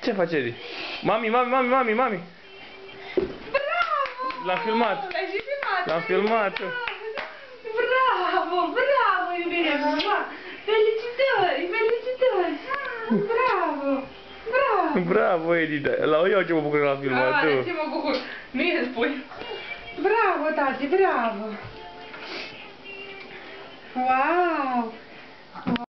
Ce faci, Edi? Mami! Bravo! L-am filmat. L-ai și filmat. L-am filmat. Bravo, iubire. Felicitări. Bravo, Edi, da. Eu ce mă bucur că l-am filmat, tu. Ce mă bucur. Mie spui. Bravo, tati, bravo. Wow.